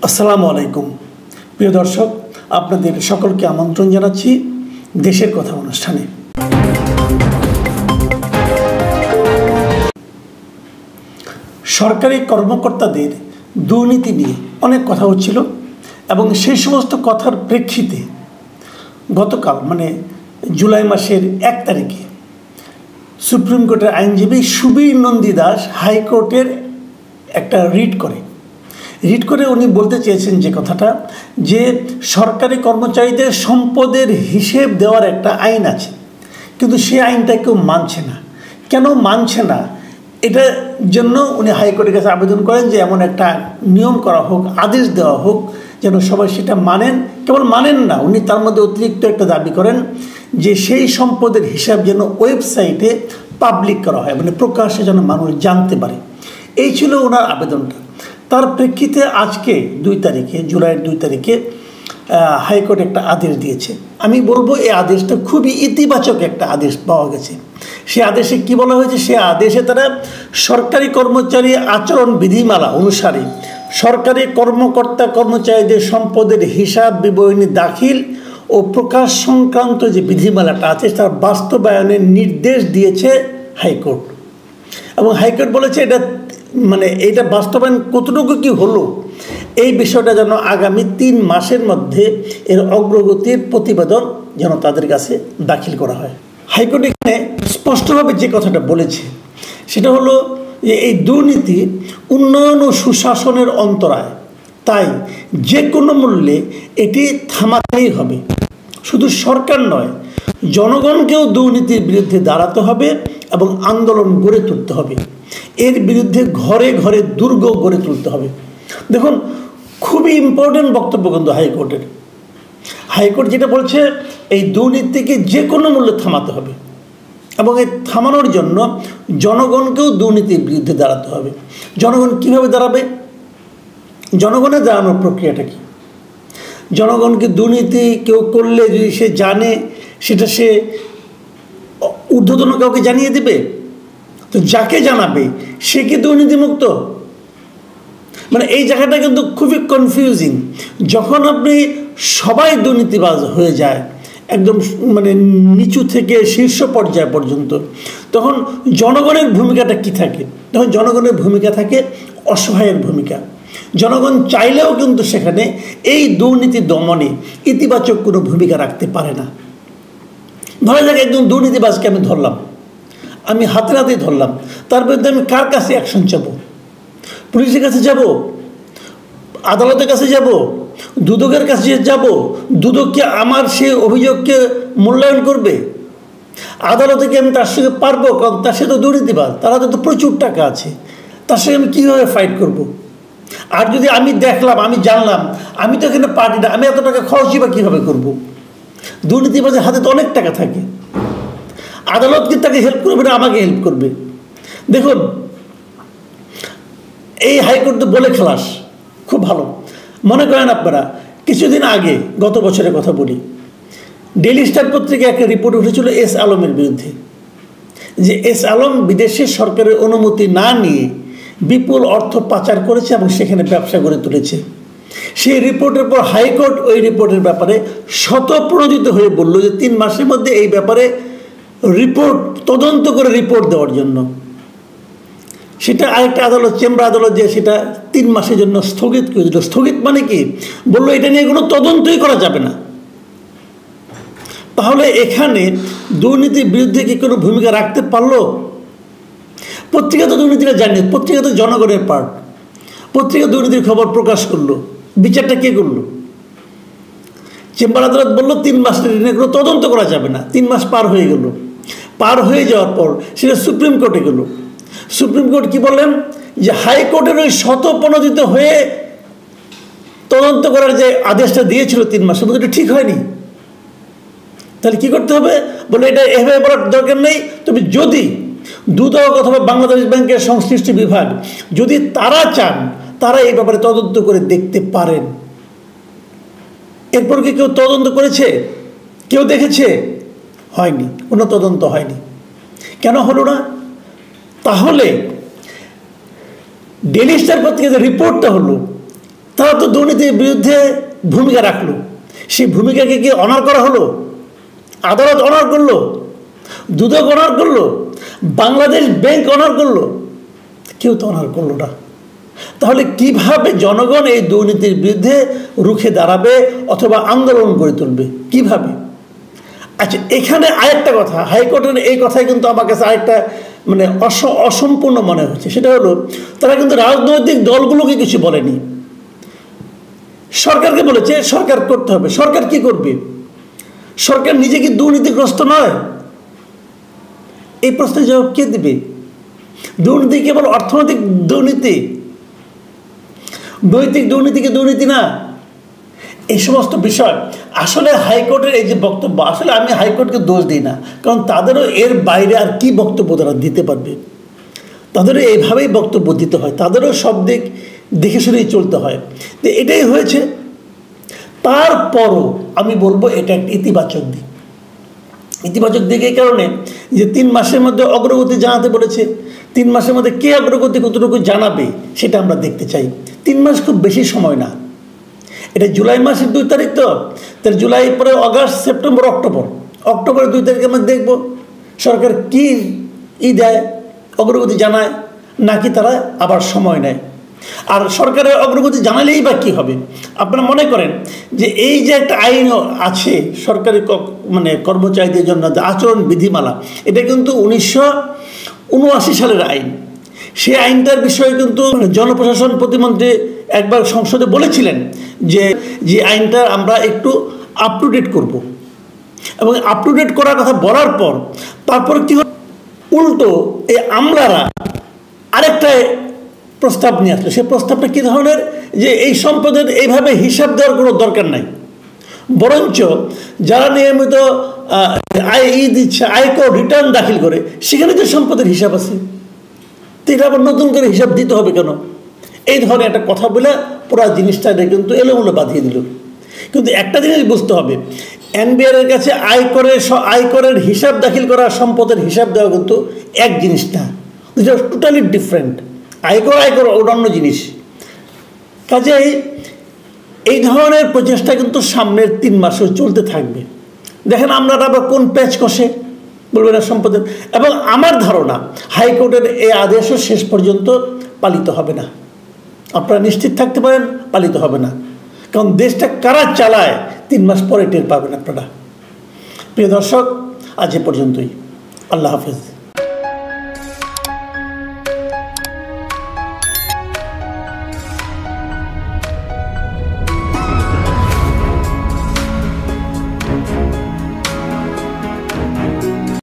আসসালামু আলাইকুম প্রিয় দর্শক, আপনাদের সকলকে আমন্ত্রণ জানাচ্ছি দেশের কথা অনুষ্ঠানে। সরকারি কর্মকর্তাদের দুর্নীতি নিয়ে অনেক কথা হচ্ছিল এবং সেই সমস্ত কথার প্রেক্ষিতে গতকাল জুলাই মাসের 1 তারিখে সুপ্রিম কোর্টের আইনজীবী সুবীর নন্দী দাস হাইকোর্টের একটা রিট করে উনি বলতে চেয়েছেন যে কথাটা, যে সরকারি কর্মচারীদের সম্পদের হিসেব দেওয়ার একটা আইন আছে, কিন্তু সেই আইনটা কেউ মানছে না। কেন মানছে না, এটার জন্য উনি হাইকোর্টের কাছে আবেদন করেন যে এমন একটা নিয়ম করা হোক, আদেশ দেওয়া হোক যেন সবাই সেটা মানেন। কেবল মানেন না, উনি তার মধ্যে অতিরিক্ত একটা দাবি করেন যে সেই সম্পদের হিসাব যেন ওয়েবসাইটে পাবলিক করা হয়, প্রকাশ্যে যেন মানুষ জানতে পারে। এই ছিল ওনার আবেদনটা। তার প্রেক্ষিতে আজকে জুলাইয়ের 2 তারিখে হাইকোর্ট একটা আদেশ দিয়েছে। আমি বলবো এই আদেশটা খুবই ইতিবাচক একটা আদেশ পাওয়া গেছে। সে আদেশে কি বলা হয়েছে, সে আদেশে তারা সরকারি কর্মচারী আচরণ বিধিমালা অনুসারে সরকারি কর্মকর্তা কর্মচারীদের সম্পদের হিসাব বিবরণী দাখিল ও প্রকাশ সংক্রান্ত যে বিধিমালাটা আছে তার বাস্তবায়নের নির্দেশ দিয়েছে হাইকোর্ট। এবং হাইকোর্ট বলেছে এটা বাস্তবায়ন কতটুকু কি হলো, এই বিষয়টা যেন আগামী 3 মাসের মধ্যে এর অগ্রগতির প্রতিবেদন যেন তাদের কাছে দাখিল করা হয়। হাইকোর্ট এখানে স্পষ্টভাবে যে কথাটা বলেছে সেটা হলো যে এই দুর্নীতি উন্নয়ন ও সুশাসনের অন্তরায়, তাই যে কোনো মূল্যে এটি থামাতেই হবে। শুধু সরকার নয়, জনগণকেও দুর্নীতির বিরুদ্ধে দাঁড়াতে হবে এবং আন্দোলন গড়ে তুলতে হবে। এর বিরুদ্ধে ঘরে ঘরে দুর্গ গড়ে তুলতে হবে। দেখুন, খুবই ইম্পর্টেন্ট বক্তব্য কিন্তু হাইকোর্ট যেটা বলছে, এই দুর্নীতিকে যে কোনো মূল্যে থামাতে হবে এবং এই থামানোর জন্য জনগণকেও দুর্নীতির বিরুদ্ধে দাঁড়াতে হবে। জনগণ কীভাবে দাঁড়াবে? জনগণের দাঁড়ানোর প্রক্রিয়াটা কি? জনগণকে দুর্নীতি কেউ করলে যদি সে জানে, সেটা সে ঊর্ধ্বতন কাউকে জানিয়ে দেবে? তো যাকে জানাবে সে কি দুর্নীতিমুক্ত? এই জায়গাটা কিন্তু খুবই কনফিউজিং। যখন আপনি সবাই দুর্নীতিবাজ হয়ে যায় একদম নিচু থেকে শীর্ষ পর্যায় পর্যন্ত, তখন জনগণের ভূমিকাটা কি থাকে? তখন জনগণের ভূমিকা থাকে অসহায়ের ভূমিকা। জনগণ চাইলেও কিন্তু সেখানে এই দুর্নীতি দমনে ইতিবাচক কোনো ভূমিকা রাখতে পারে না। ধরা যাক একজন দুর্নীতিবাজকে আমি ধরলাম, আমি হাতে ধরলাম, তার বিরুদ্ধে আমি কার কাছে অ্যাকশন চাবো? পুলিশের কাছে যাব? আদালতের কাছে যাব? দুদকের কাছে যাব? দুদক কি আমার সে অভিযোগকে মূল্যায়ন করবে? আদালতে কি আমি তার সঙ্গে পারবো? কারণ তার সে তো দুর্নীতিবাজ, তার হাতে তো প্রচুর টাকা আছে, তার সঙ্গে আমি কীভাবে ফাইট করব? আর যদি আমি দেখলাম, আমি জানলাম আমি তো এখানে পারি না, আমি এত টাকা খরচই বা কীভাবে করবো? দুর্নীতিবাজের হাতে তো অনেক টাকা থাকে। আদালত কি তাকে হেল্প করবে না আমাকে হেল্প করবে? দেখুন, এই হাইকোর্ট তো বলে খালাস, খুব ভালো। মনে করেন আপনারা, কিছুদিন আগে গত বছরের কথা বলি, ডেইলি স্টার পত্রিকায় একটা রিপোর্ট উঠেছিল এস আলমের বিরুদ্ধে, যে এস আলম বিদেশে সরকারের অনুমতি না নিয়ে বিপুল অর্থ পাচার করেছে এবং সেখানে ব্যবসা গড়ে তুলেছে। সেই রিপোর্টের পর হাইকোর্ট ওই রিপোর্টের ব্যাপারে স্বতঃপ্রণোদিত হয়ে বলল যে 3 মাসের মধ্যে এই ব্যাপারে তদন্ত করে রিপোর্ট দেওয়ার জন্য। সেটা আরেকটা আদালত, চেম্বার আদালত, যে সেটা 3 মাসের জন্য স্থগিত করে দিল। স্থগিত মানে কি? বললো এটা নিয়ে কোনো তদন্তই করা যাবে না। তাহলে এখানে দুর্নীতির বিরুদ্ধে কি কোনো ভূমিকা রাখতে পারলো? পত্রিকা তো দুর্নীতিটা জানি, পত্রিকা তো জনগণের পার্ট। পত্রিকা দুর্নীতির খবর প্রকাশ করলো, বিচারটা কে করলো? চেম্বার আদালত বললো 3 মাস নিয়ে কোনো তদন্ত করা যাবে না। 3 মাস পার হয়ে গেল। পার হয়ে যাওয়ার পর সেটা সুপ্রিম কোর্টে গেল। সুপ্রিম কোর্ট কি বললেন, যে হাইকোর্টের ওই স্বতঃপ্রণোদিত হয়ে তদন্ত করার যে আদেশটা দিয়েছিল 3 মাসের মধ্যে, এটা ঠিক হয়নি। তাহলে কি করতে হবে? বলে এটা এভাবে বলার দরকার নেই। তবে যদি দুদক অথবা বাংলাদেশ ব্যাংকের সংশ্লিষ্ট বিভাগ যদি তারা চান, তারা এই ব্যাপারে তদন্ত করে দেখতে পারেন। এরপর কি কেউ তদন্ত করেছে? কেউ দেখেছে? হয়নি, কোনো তদন্ত হয়নি। কেন হলো না? তাহলে ডেইলি স্টার পত্রিকার যে রিপোর্টটা হলো, তারা তো দুর্নীতির বিরুদ্ধে ভূমিকা রাখলো, সেই ভূমিকাকে কি অনার করা হলো? আদালত অনার করলো, দুদক অনার করলো, বাংলাদেশ ব্যাংক অনার করলো? কেউ তো অনার করলো না। তাহলে কিভাবে জনগণ এই দুর্নীতির বিরুদ্ধে রুখে দাঁড়াবে অথবা আন্দোলন গড়ে তুলবে কিভাবে? আচ্ছা, এখানে আরেকটা কথা, হাইকোর্টের এই কথাই কিন্তু আমার কাছে আরেকটা মানে অসম্পূর্ণ মনে হচ্ছে। সেটা হলো, তারা কিন্তু রাজনৈতিক দলগুলোকে কিছু বলেনি, সরকারকে বলেছে সরকার করতে হবে। সরকার কি করবে? সরকার নিজে কি দুর্নীতিগ্রস্ত নয়? এই প্রশ্নের জবাব কে দিবে? দুর্নীতি কেবল অর্থনৈতিক দুর্নীতি, নৈতিক দুর্নীতি কি দুর্নীতি না? এই সমস্ত বিষয় আসলে হাইকোর্টের এই যে বক্তব্য, আসলে আমি হাইকোর্টকে দোষ দিই না, কারণ তাদেরও এর বাইরে আর কি বক্তব্য তারা দিতে পারবে? তাদেরও এইভাবেই বক্তব্য দিতে হয়, তাদেরও সব দিক দেখে শুনেই চলতে হয়। তো এটাই হয়েছে। তারপরও আমি বলবো এটা একটা ইতিবাচক দিক। ইতিবাচক দিক এই কারণে যে 3 মাসের মধ্যে অগ্রগতি জানাতে বলেছে। 3 মাসের মধ্যে কে অগ্রগতি কতটুকু জানাবে সেটা আমরা দেখতে চাই। 3 মাস খুব বেশি সময় না, এটা জুলাই মাসের 2 তারিখ, তো তাহলে জুলাই পরে আগস্ট, সেপ্টেম্বর, অক্টোবরের 2 তারিখে আমরা দেখব সরকার কি দেয়, অগ্রগতি জানায় নাকি তারা আবার সময় নেয়। আর সরকারের অগ্রগতি জানালেই বা কী হবে? আপনারা মনে করেন যে এই যে একটা আইন আছে সরকারি মানে কর্মচারীদের জন্য, আচরণ বিধিমালা, এটা কিন্তু 1979 সালের আইন। সেই আইনটার বিষয়ে কিন্তু জনপ্রশাসন প্রতিমন্ত্রী একবার সংসদে বলেছিলেন যে আইনটা আমরা একটু আপ টু ডেট করবো, এবং আপ টু ডেট করার কথা বলার পর তারপর কি উল্টো এই আমলারা আরেকটা প্রস্তাব নিয়ে আসলো। সেই প্রস্তাবটা কী ধরনের? যে এই সম্পদের এইভাবে হিসাব দেওয়ার কোনো দরকার নাই, বরঞ্চ যারা নিয়মিত দিচ্ছে, আয়কর রিটার্ন দাখিল করে, সেখানে যে সম্পদের হিসাব আছে, তো এটা আবার নতুন করে হিসাব দিতে হবে কেন? এই ধরনের একটা কথা বলে পুরো জিনিসটা কিন্তু এলোমেলো বাঁধিয়ে দিল। কিন্তু একটা জিনিস বুঝতে হবে, এনবিআর এর কাছে আয়করের হিসাব দাখিল করা, সম্পদের হিসাব দেওয়া কিন্তু এক জিনিস না, টোটালি ডিফারেন্ট। আয়কর অন্য জিনিস। কাজেই এই ধরনের প্রচেষ্টা কিন্তু সামনের 3 মাসও চলতে থাকবে। দেখেন আমরা আবার কোন প্যাচ কষে বলবে না সম্পদের। এবং আমার ধারণা হাইকোর্টের এই আদেশও শেষ পর্যন্ত পালিত হবে না। আপনারা নিশ্চিত থাকতে পারেন, পালিত হবে না। কারণ দেশটা কারা চালায় 3 মাস পরে টের পাবেন আপনারা। প্রিয় দর্শক, আজ এ পর্যন্তই। আল্লাহ হাফেজ।